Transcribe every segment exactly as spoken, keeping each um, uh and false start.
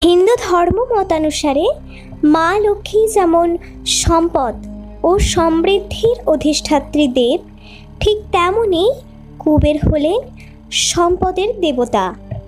হিন্দু ধর্ম মতানুসারে মা লক্ষ্মী যেমন সম্পদ ও সমৃদ্ধির অধিষ্ঠাত্রী দেব, ঠিক তেমনি কুবের হলেন সম্পদের দেবতা।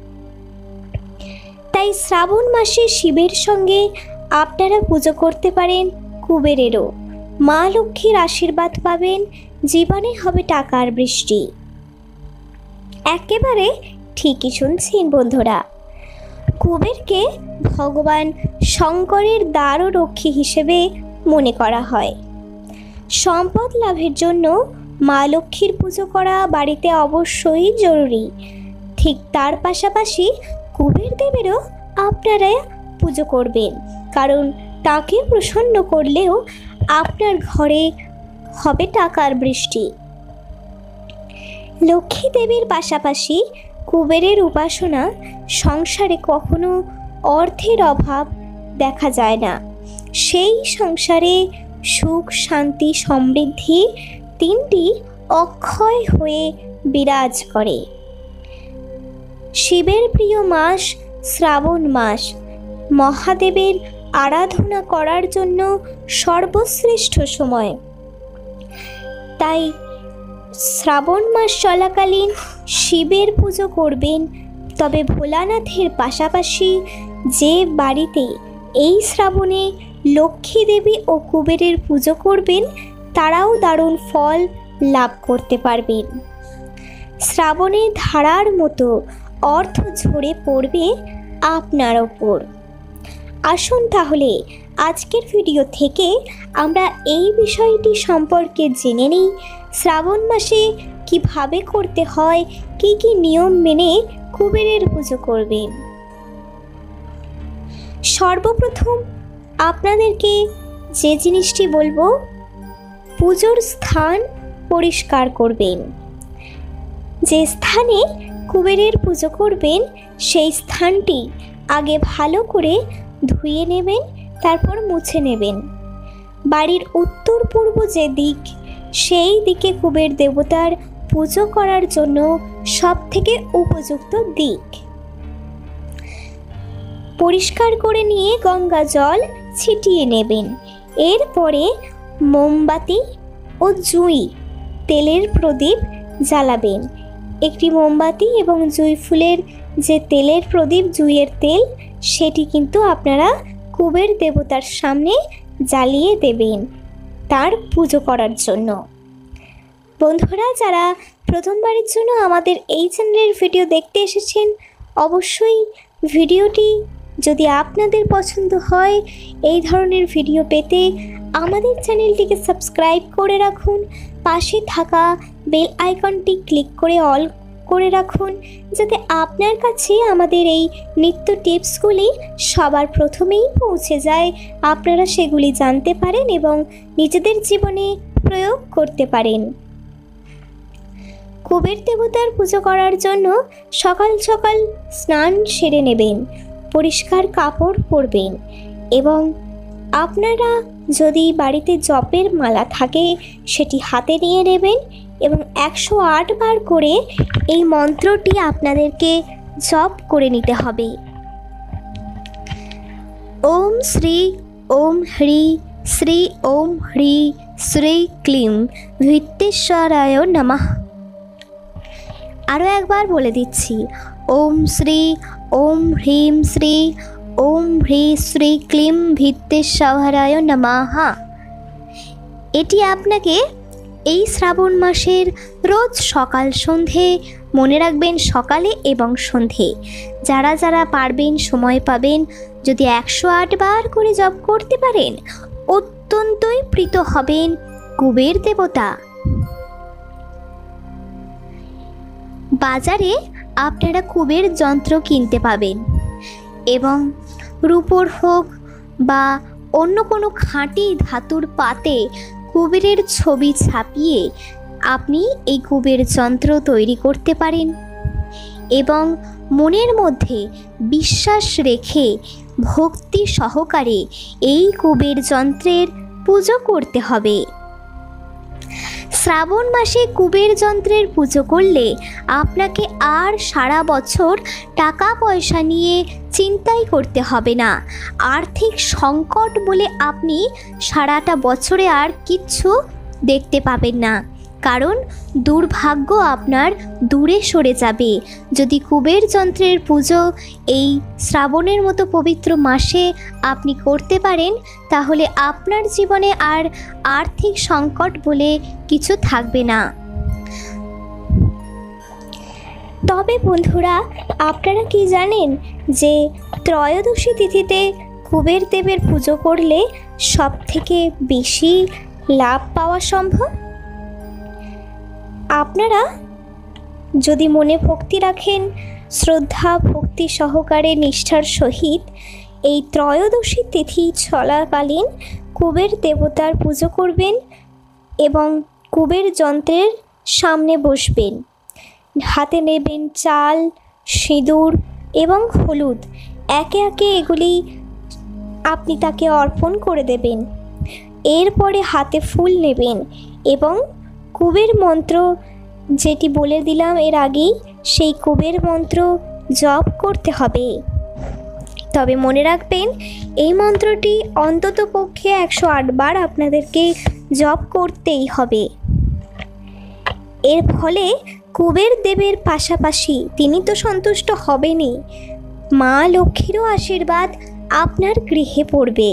তাই শ্রাবণ মাসে শিবের সঙ্গে আপনারা পুজো করতে পারেন কুবেরেরও। মা লক্ষ্মীর আশীর্বাদ পাবেন, জীবনে হবে টাকার বৃষ্টি। একেবারে ঠিকই শুনছেন বন্ধুরা, কুবেরকে ভগবান শঙ্করের দ্বার ও রক্ষী হিসেবে মনে করা হয়। সম্পদ লাভের জন্য মা লক্ষ্মীর পুজো করা বাড়িতে অবশ্যই জরুরি। ঠিক তার পাশাপাশি কুবের দেবেরও আপনারা পুজো করবেন, কারণ তাকে প্রসন্ন করলেও আপনার ঘরে হবে টাকার বৃষ্টি। লক্ষ্মী দেবীর পাশাপাশি কুবেরের উপাসনা সংসারে কখনো অর্থের অভাব দেখা যায় না। সেই সংসারে সুখ, শান্তি, সমৃদ্ধি তিনটি অক্ষয় হয়ে বিরাজ করে। শিবের প্রিয় মাস শ্রাবণ মাস মহাদেবের আরাধনা করার জন্য সর্বশ্রেষ্ঠ সময়। তাই শ্রাবণ মাস চলাকালীন শিবের পুজো করবেন। তবে ভোলানাথের পাশাপাশি যে বাড়িতে এই শ্রাবণে লক্ষ্মী দেবী ও কুবেরের পুজো করবেন, তারাও দারুণ ফল লাভ করতে পারবেন। শ্রাবণে ধারার মতো অর্থ ঝরে পড়বে আপনার ওপর। আসুন তাহলে আজকের ভিডিও থেকে আমরা এই বিষয়টি সম্পর্কে জেনে নিই। শ্রাবণ মাসে কিভাবে করতে হয়, কি কি নিয়ম মেনে কুবেরের পুজো করবেন। সর্বপ্রথম আপনাদেরকে যে জিনিসটি বলবো, পুজোর স্থান পরিষ্কার করবেন। যে স্থানে কুবেরের পুজো করবেন সেই স্থানটি আগে ভালো করে ধুয়ে নেবেন, তারপর মুছে নেবেন। বাড়ির উত্তর পূর্ব যে দিক, সেই দিকে কুবের দেবতার পুজো করার জন্য সব থেকে উপযুক্ত দিক। পরিষ্কার করে নিয়ে গঙ্গা জল ছিটিয়ে নেবেন। এরপরে মোমবাতি ও জুঁই তেলের প্রদীপ জ্বালাবেন। একটি মোমবাতি এবং জুঁই ফুলের যে তেলের প্রদীপ, জুঁইয়ের তেল, সেটি কিন্তু আপনারা কুবের দেবতার সামনে জ্বালিয়ে দেবেন তার পুজো করার জন্য। বন্ধুরা, যারা প্রথমবারের জন্য আমাদের এই চ্যানেলের ভিডিও দেখতে এসেছেন, অবশ্যই ভিডিওটি যদি আপনাদের পছন্দ হয়, এই ধরনের ভিডিও পেতে আমাদের চ্যানেলটিকে সাবস্ক্রাইব করে রাখুন। পাশে থাকা বেল আইকনটি ক্লিক করে অল করে রাখুন, যাতে আপনার কাছে আমাদের এই নিত্য টিপসগুলি সবার প্রথমেই পৌঁছে যায়, আপনারা সেগুলি জানতে পারেন এবং নিজেদের জীবনে প্রয়োগ করতে পারেন। কুবের দেবতার পুজো করার জন্য সকাল সকাল স্নান সেরে নেবেন, পরিষ্কার কাপড় পরবেন এবং আপনারা যদি বাড়িতে জপের মালা থাকে সেটি হাতে নিয়ে নেবেন এবং একশো আট বার করে এই মন্ত্রটি আপনাদেরকে জপ করে নিতে হবে। ওম শ্রী ওম হ্রি শ্রী ওম হ্রি শ্রী ক্লিম ভিত্তেশ্বরায় নমঃ। আরও একবার বলে দিচ্ছি, ওম শ্রী ওম হ্রিম শ্রী ওম হ্রি শ্রী ক্লিম ভিত্তেশ্বরায় নমঃ। এটি আপনাকে এই শ্রাবণ মাসের রোজ সকাল সন্ধে মনে রাখবেন, সকালে এবং সন্ধে। যারা যারা পারবেন, সময় পাবেন, যদি একশো আট বার করে জপ করতে পারেন, অত্যন্তই প্রীত হবেন কুবের দেবতা। বাজারে আপনারা কুবের যন্ত্র কিনতে পাবেন এবং রূপোর হোক বা অন্য কোনো খাঁটি ধাতুর পাতে কুবেরের ছবি ছাপিয়ে আপনি এই কুবের যন্ত্র তৈরি করতে পারেন এবং মনের মধ্যে বিশ্বাস রেখে ভক্তি সহকারে এই কুবের যন্ত্রের পুজো করতে হবে। শ্রাবণ মাসে কুবের যন্ত্রের পুজো করলে আপনাকে আর সারা বছর টাকা পয়সা নিয়ে চিন্তাই করতে হবে না। আর্থিক সংকট বলে আপনি সারাটা বছরে আর কিচ্ছু দেখতে পাবেন না, কারণ দুর্ভাগ্য আপনার দূরে সরে যাবে। যদি কুবের যন্ত্রের পুজো এই শ্রাবণের মতো পবিত্র মাসে আপনি করতে পারেন, তাহলে আপনার জীবনে আর আর্থিক সংকট বলে কিছু থাকবে না। তবে বন্ধুরা, আপনারা কি জানেন যে ত্রয়োদশী তিথিতে কুবের দেবের পুজো করলে সব থেকে বেশি লাভ পাওয়া সম্ভব? আপনারা যদি মনে ভক্তি রাখেন, শ্রদ্ধা ভক্তি সহকারে নিষ্ঠার সহিত এই ত্রয়োদশী তিথি চলাকালীন কুবের দেবতার পুজো করবেন এবং কুবের যন্ত্রের সামনে বসবেন। হাতে নেবেন চাল, সিঁদুর এবং হলুদ। একে একে এগুলি আপনি তাকে অর্পণ করে দেবেন। এরপরে হাতে ফুল নেবেন এবং কুবের মন্ত্র যেটি বলে দিলাম এর আগেই, সেই কুবের মন্ত্র জপ করতে হবে। তবে মনে রাখবেন, এই মন্ত্রটি অন্তত পক্ষে একশো আট বার আপনাদেরকে জপ করতেই হবে। এর ফলে কুবের দেবের পাশাপাশি তিনি তো সন্তুষ্ট হবেনই, মা লক্ষ্মীরও আশীর্বাদ আপনার গৃহে পড়বে।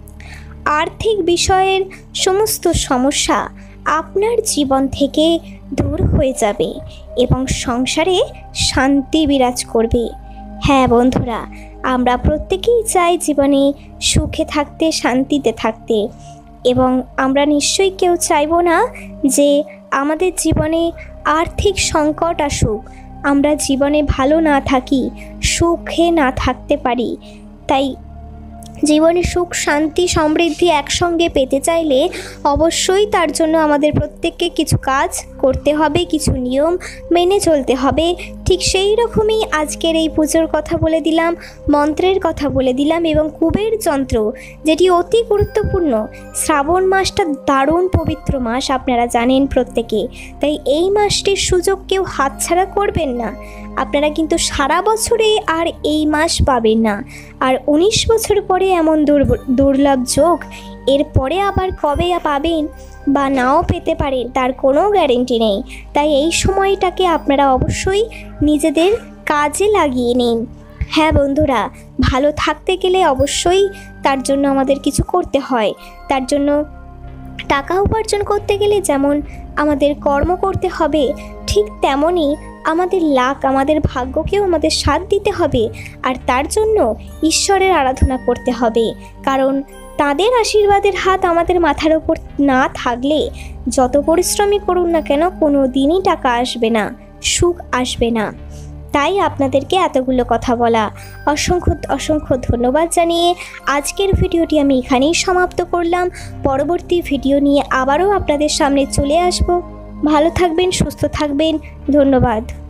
আর্থিক বিষয়ের সমস্ত সমস্যা আপনার জীবন থেকে দূর হয়ে যাবে এবং সংসারে শান্তি বিরাজ করবে। হ্যাঁ বন্ধুরা, আমরা প্রত্যেকেই চাই জীবনে সুখে থাকতে, শান্তিতে থাকতে, এবং আমরা নিশ্চয়ই কেউ চাইব না যে আমাদের জীবনে আর্থিক সংকট আসুক, আমরা জীবনে ভালো না থাকি, সুখে না থাকতে পারি। তাই জীবনে সুখ, শান্তি, সমৃদ্ধি একসঙ্গে পেতে চাইলে অবশ্যই তার জন্য আমাদের প্রত্যেককে কিছু কাজ করতে হবে, কিছু নিয়ম মেনে চলতে হবে। ঠিক সেই রকমই আজকের এই পুজোর কথা বলে দিলাম, মন্ত্রের কথা বলে দিলাম এবং কুবের যন্ত্র, যেটি অতি গুরুত্বপূর্ণ। শ্রাবণ মাসটা দারুণ পবিত্র মাস, আপনারা জানেন প্রত্যেকে। তাই এই মাসটির সুযোগ কেউ হাতছাড়া করবেন না। আপনারা কিন্তু সারা বছরে আর এই মাস পাবেন না, আর উনিশ বছর পরে এমন দুর্লভ যোগ এরপরে আবার কবে পাবেন বা নাও পেতে পারেন তার কোনো গ্যারেন্টি নেই। তাই এই সময়টাকে আপনারা অবশ্যই নিজেদের কাজে লাগিয়ে নিন। হ্যাঁ বন্ধুরা, ভালো থাকতে গেলে অবশ্যই তার জন্য আমাদের কিছু করতে হয়। তার জন্য টাকা উপার্জন করতে গেলে যেমন আমাদের কর্ম করতে হবে, ঠিক তেমনই আমাদের লাক, আমাদের ভাগ্যকেও আমাদের সাথ দিতে হবে। আর তার জন্য ঈশ্বরের আরাধনা করতে হবে, কারণ তাদের আশীর্বাদের হাত আমাদের মাথার ওপর না থাকলে যত পরিশ্রমই করুন না কেন, কোনো দিনই টাকা আসবে না, সুখ আসবে না। তাই আপনাদেরকে এতগুলো কথা বলা। অসংখ্য অসংখ্য ধন্যবাদ জানিয়ে আজকের ভিডিওটি আমি এখানেই সমাপ্ত করলাম। পরবর্তী ভিডিও নিয়ে আবারও আপনাদের সামনে চলে আসব। ভালো থাকবেন, সুস্থ থাকবেন। ধন্যবাদ।